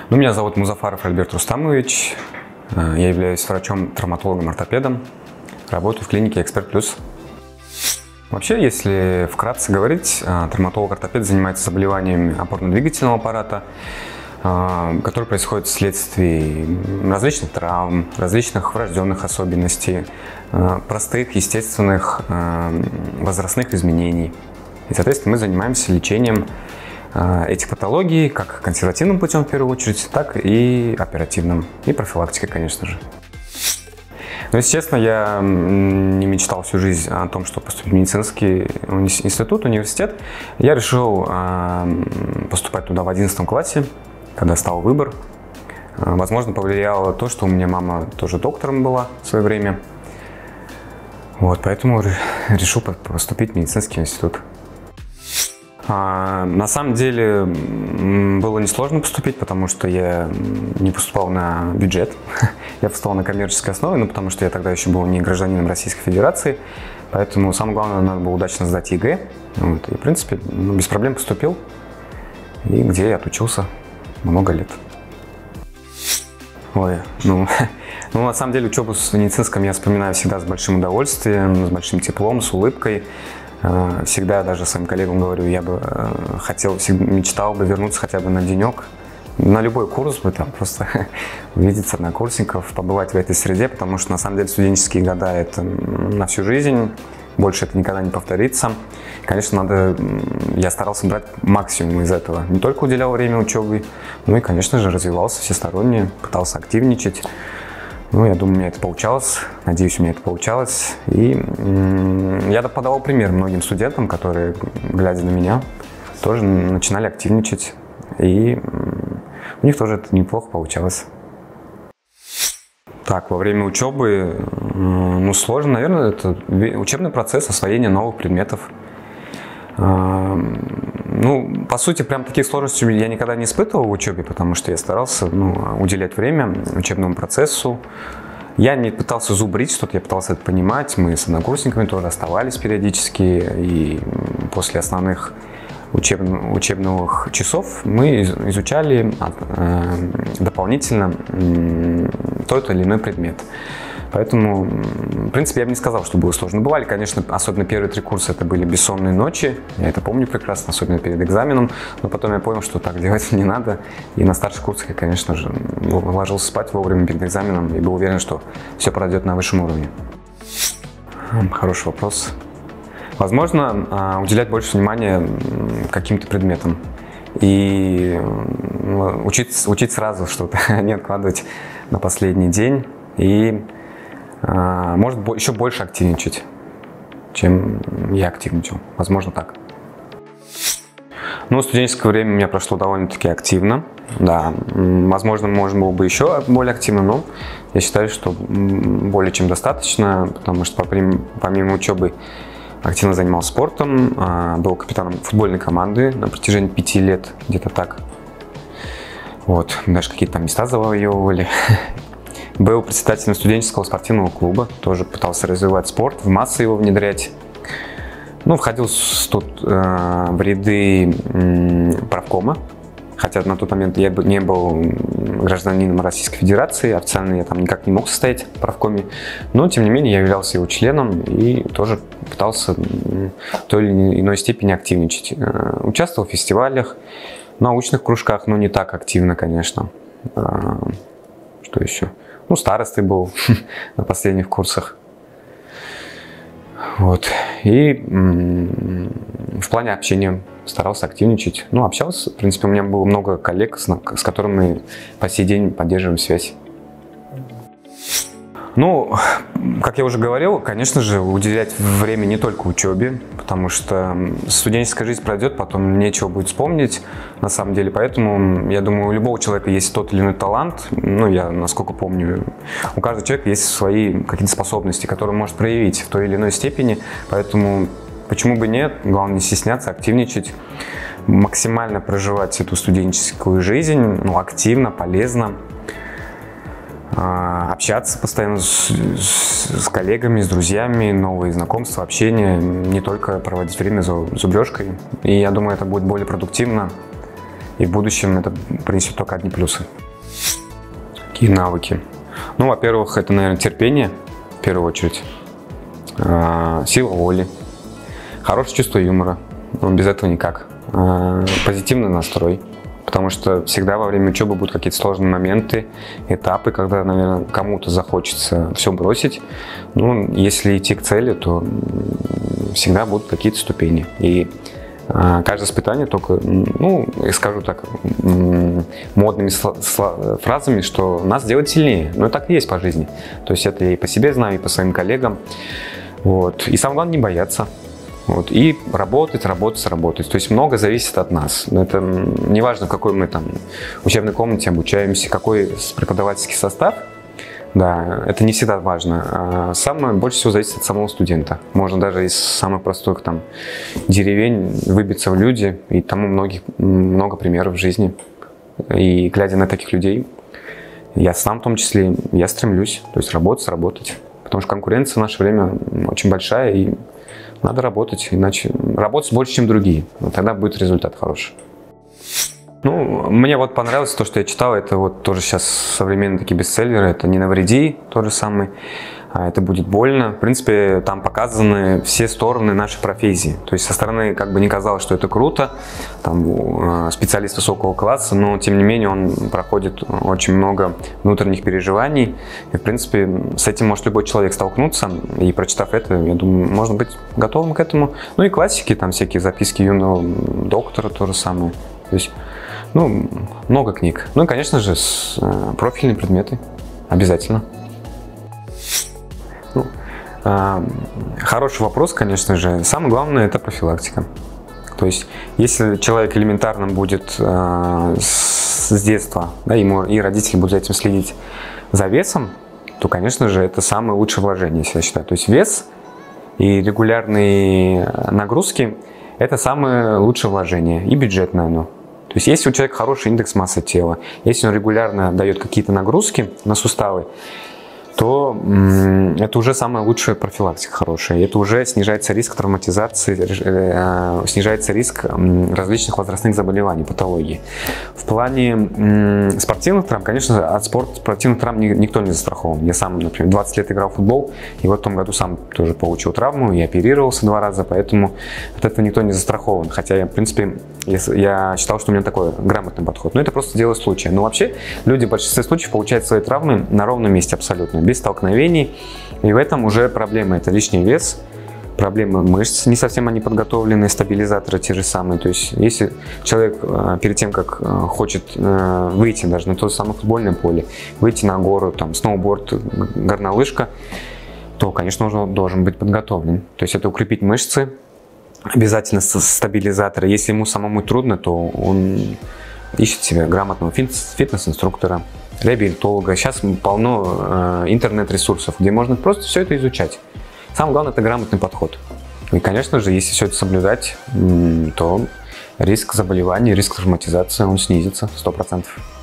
Ну, меня зовут Музафаров Альберт Рустамович. Я являюсь врачом-травматологом-ортопедом. Работаю в клинике «Эксперт Плюс». Вообще, если вкратце говорить, травматолог-ортопед занимается заболеваниями опорно-двигательного аппарата, которые происходят вследствие различных травм, различных врожденных особенностей, простых, естественных возрастных изменений. И, соответственно, мы занимаемся лечением этих патологий как консервативным путем в первую очередь, так и оперативным, и профилактикой, конечно же. Но, если честно, я не мечтал всю жизнь о том, чтобы поступить в медицинский институт, университет. Я решил поступать туда в 11 классе, когда стал выбор. Возможно, повлияло то, что у меня мама тоже доктором была в свое время. Вот, поэтому решил поступить в медицинский институт. На самом деле было несложно поступить, потому что я не поступал на бюджет. Я поступал на коммерческой основе, но потому что я тогда еще был не гражданином Российской Федерации. Поэтому самое главное, надо было удачно сдать ЕГЭ. Вот, и, в принципе, без проблем поступил. И где я отучился много лет. Ой, на самом деле учебу в медицинском я вспоминаю всегда с большим удовольствием, с большим теплом, с улыбкой. Всегда даже своим коллегам говорю, я бы хотел, мечтал бы вернуться хотя бы на денек, на любой курс бы там просто увидеть однокурсников, побывать в этой среде, потому что на самом деле студенческие года это на всю жизнь, больше это никогда не повторится. Конечно, я старался брать максимум из этого, не только уделял время учебе, но и, конечно же, развивался всесторонне, пытался активничать. Ну, я думаю, у меня это получалось, надеюсь, у меня это получалось. И я подавал пример многим студентам, которые, глядя на меня, тоже начинали активничать. И у них тоже это неплохо получалось. Так, во время учебы, сложно, наверное, это учебный процесс освоения новых предметов. По сути, прям таких сложностей я никогда не испытывал в учебе, потому что я старался уделять время учебному процессу. Я не пытался зубрить что-то, я пытался это понимать. Мы с однокурсниками тоже оставались периодически, и после основных учебных часов мы изучали дополнительно тот или иной предмет. Поэтому, в принципе, я бы не сказал, что было сложно. Бывали, конечно, особенно первые 3 курса, это были бессонные ночи. Я это помню прекрасно, особенно перед экзаменом. Но потом я понял, что так делать не надо. И на старших курсах я, конечно же, ложился спать вовремя перед экзаменом и был уверен, что все пройдет на высшем уровне. Хороший вопрос. Возможно, уделять больше внимания каким-то предметам. И учить сразу что-то, не откладывать на последний день. И может еще больше активничать, чем я активничал. Возможно, так. Студенческое время у меня прошло довольно-таки активно. Да, возможно, можно было бы еще более активно, но я считаю, что более чем достаточно, потому что помимо учебы активно занимался спортом, был капитаном футбольной команды на протяжении 5 лет, где-то так. Вот, даже какие-то там места завоевывали. Был председателем студенческого спортивного клуба, тоже пытался развивать спорт, в массы его внедрять. Входил в ряды правкома, хотя на тот момент я не был гражданином Российской Федерации, официально я там никак не мог состоять в правкоме, но тем не менее я являлся его членом и тоже пытался в той или иной степени активничать. Участвовал в фестивалях, научных кружках, но не так активно, конечно. Что еще? Старостой был на последних курсах. Вот. И в плане общения старался активничать. Общался. В принципе, у меня было много коллег, с которыми мы по сей день поддерживаем связь. Как я уже говорил, конечно же, уделять время не только учебе, потому что студенческая жизнь пройдет, потом нечего будет вспомнить, на самом деле. Поэтому, я думаю, у любого человека есть тот или иной талант. Я, насколько помню, у каждого человека есть свои какие-то способности, которые он может проявить в той или иной степени. Поэтому, почему бы нет? Главное не стесняться, активничать, максимально проживать эту студенческую жизнь, активно, полезно. Общаться постоянно с коллегами, с друзьями, новые знакомства, общение, не только проводить время за зубрежкой. И я думаю, это будет более продуктивно И в будущем это принесет только одни плюсы. Какие навыки? Ну, во-первых, это, наверное, терпение, в первую очередь. Сила воли. Хорошее чувство юмора. Ну, без этого никак. Позитивный настрой. Потому что всегда во время учебы будут какие-то сложные моменты, этапы, когда, наверное, кому-то захочется все бросить. Ну, если идти к цели, то всегда будут какие-то ступени. И каждое испытание только, ну, я скажу так, модными фразами, что нас делает сильнее. Но так и есть по жизни. То есть это я и по себе знаю, и по своим коллегам. Вот. И самое главное, не бояться. Вот. И работать. То есть много зависит от нас. Это не важно, в какой мы там учебной комнате обучаемся, какой преподавательский состав. Да, это не всегда важно. Самое больше всего зависит от самого студента. Можно даже из самых простых там деревень выбиться в люди, и тому много примеров в жизни. И глядя на таких людей, я сам в том числе, я стремлюсь, то есть работать. Потому что конкуренция в наше время очень большая, и надо работать, иначе работать больше, чем другие. Тогда будет результат хороший. Ну, мне вот понравилось то, что я читал. Это вот тоже сейчас современные такие бестселлеры. Это «Не навреди», тот же самый. Это будет больно. В принципе, там показаны все стороны нашей профессии. То есть со стороны как бы не казалось, что это круто. Там специалист высокого класса, но тем не менее он проходит очень много внутренних переживаний. И в принципе с этим может любой человек столкнуться. И прочитав это, я думаю, можно быть готовым к этому. Ну и классики, там всякие записки юного доктора, то же самое. То есть, ну, много книг. Ну и, конечно же, профильные предметы. Обязательно. Ну, хороший вопрос, конечно же. Самое главное – это профилактика. То есть, если человек элементарно будет с детства, да, ему и родители будут за этим следить, за весом, то, конечно же, это самое лучшее вложение, я считаю. То есть, вес и регулярные нагрузки – это самое лучшее вложение, и бюджетное оно. То есть, если у человека хороший индекс массы тела, если он регулярно дает какие-то нагрузки на суставы, то это уже самая лучшая профилактика хорошая. Это уже снижается риск травматизации, снижается риск различных возрастных заболеваний, патологий. В плане спортивных травм, конечно, от спортивных травм никто не застрахован. Я сам, например, 20 лет играл в футбол, и в том году сам тоже получил травму и оперировался 2 раза, поэтому от этого никто не застрахован. Хотя я, в принципе, я считал, что у меня такой грамотный подход. Но это просто дело случая. Но вообще люди в большинстве случаев получают свои травмы на ровном месте абсолютно, без столкновений. И в этом уже проблема. Это лишний вес, проблемы мышц, не совсем они подготовлены, стабилизаторы те же самые. То есть если человек перед тем, как хочет выйти даже на то же самое футбольное поле, выйти на гору, там, сноуборд, горнолыжка, то, конечно, он должен быть подготовлен. То есть это укрепить мышцы, обязательно стабилизаторы. Если ему самому трудно, то он ищет себе грамотного фитнес-инструктора, реабилитолога. Сейчас полно интернет-ресурсов, где можно просто все это изучать. Самое главное – это грамотный подход. И, конечно же, если все это соблюдать, то риск заболеваний, риск травматизации, он снизится 100%.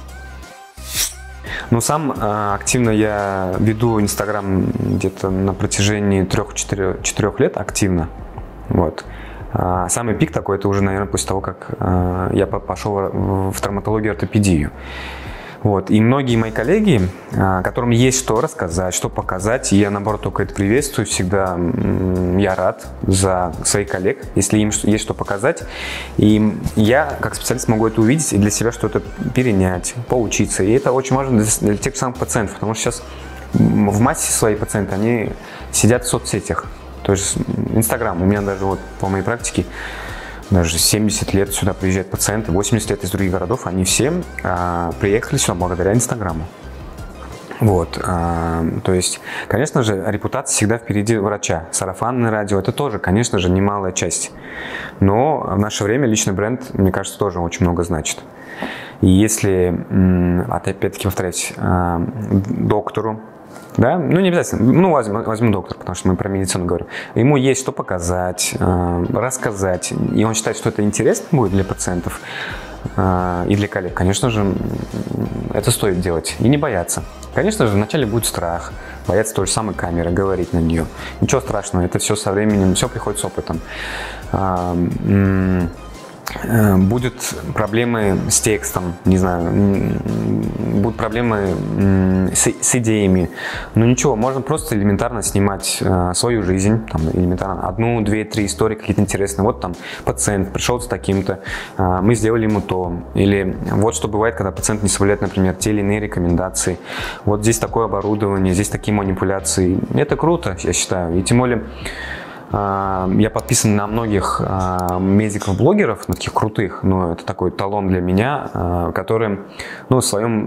Но сам активно я веду Инстаграм где-то на протяжении 3-4 лет активно. Вот. Самый пик такой, это уже, наверное, после того, как я пошел в травматологию и ортопедию. Вот. И многие мои коллеги, которым есть что рассказать, что показать, и я, наоборот, только это приветствую, всегда я рад за своих коллег, если им есть что показать. И я, как специалист, могу это увидеть и для себя что-то перенять, поучиться. И это очень важно для тех самых пациентов, потому что сейчас в массе свои пациенты, они сидят в соцсетях. То есть Инстаграм, у меня даже вот по моей практике, даже 70 лет сюда приезжают пациенты, 80 лет из других городов, они все приехали сюда благодаря Инстаграму. Вот, то есть, конечно же, репутация всегда впереди врача. Сарафанное радио – это тоже, конечно же, немалая часть. Но в наше время личный бренд, мне кажется, тоже очень много значит. И если, опять-таки повторяюсь, доктору, да, ну не обязательно, ну возьму доктора, потому что мы про медицину говорим. Ему есть что показать, рассказать, и он считает, что это интересно будет для пациентов и для коллег. Конечно же, это стоит делать и не бояться. Конечно же, вначале будет страх, бояться той же самой камеры, говорить на нее. Ничего страшного, это все со временем, все приходит с опытом. будут проблемы с текстом, не знаю, будут проблемы с идеями. Но ничего, можно просто элементарно снимать свою жизнь, там, элементарно 1, 2, 3 истории какие-то интересные. Вот там пациент пришел с таким-то, мы сделали ему то. Или вот что бывает, когда пациент не соблюдает, например, те или иные рекомендации. Вот здесь такое оборудование, здесь такие манипуляции. Это круто, я считаю. И тем более я подписан на многих медиков-блогеров, на таких крутых, но это такой талон для меня, которые, ну,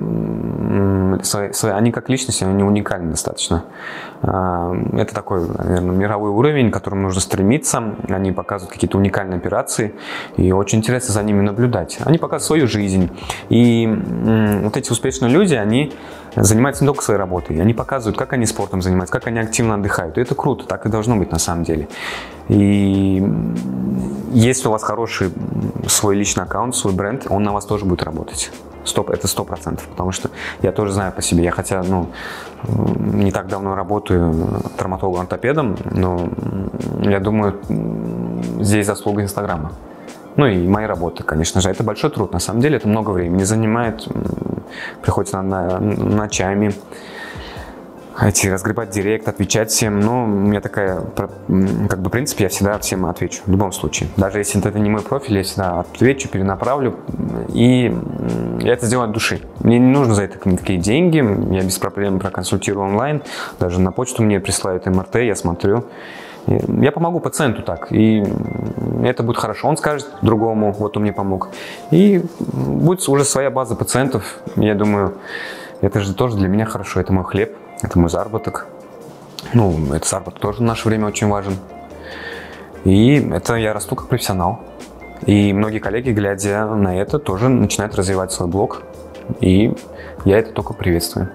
они как личности, они уникальны достаточно. Это такой, наверное, мировой уровень, к которому нужно стремиться. Они показывают какие-то уникальные операции, и очень интересно за ними наблюдать. Они показывают свою жизнь. И вот эти успешные люди, они занимаются не только своей работой, они показывают, как они спортом занимаются, как они активно отдыхают. И это круто, так и должно быть на самом деле. И если у вас хороший свой личный аккаунт, свой бренд, он на вас тоже будет работать. Это 100%, потому что я тоже знаю по себе. Я хотя, не так давно работаю травматологом-ортопедом, но я думаю, здесь заслуга Инстаграма. Ну и моей работы, конечно же. Это большой труд, на самом деле, это много времени занимает. Приходится ночами разгребать директ, отвечать всем. Но у меня такая, как бы, в принципе, я всегда всем отвечу, в любом случае. Даже если это не мой профиль, я всегда отвечу, перенаправлю. И я это сделаю от души. Мне не нужно за это никакие деньги. Я без проблем проконсультирую онлайн. Даже на почту мне присылают МРТ, я смотрю. Я помогу пациенту так, и это будет хорошо. Он скажет другому, вот он мне помог. И будет уже своя база пациентов. Я думаю, это же тоже для меня хорошо. Это мой хлеб, это мой заработок. Это заработок тоже в наше время очень важен. И это я расту как профессионал. И многие коллеги, глядя на это, тоже начинают развивать свой блог. И я это только приветствую.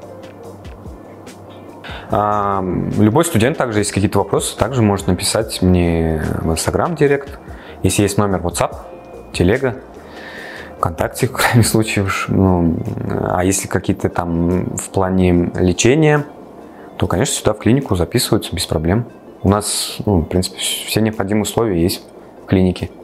Любой студент, также, если какие-то вопросы, также может написать мне в Instagram директ. Если есть номер WhatsApp, телега, ВКонтакте, в крайнем случае уж. А если какие-то там в плане лечения, то, конечно, сюда в клинику записываются без проблем. У нас, в принципе, все необходимые условия есть в клинике.